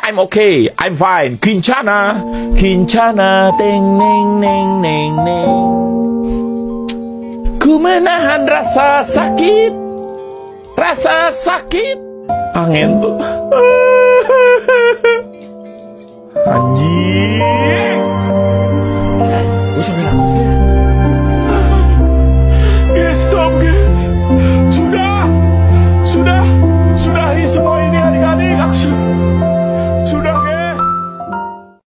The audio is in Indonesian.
I'm okay, I'm fine. Kincana, kincana, teng neng neng neng neng. Ku menahan rasa sakit, angin tuh.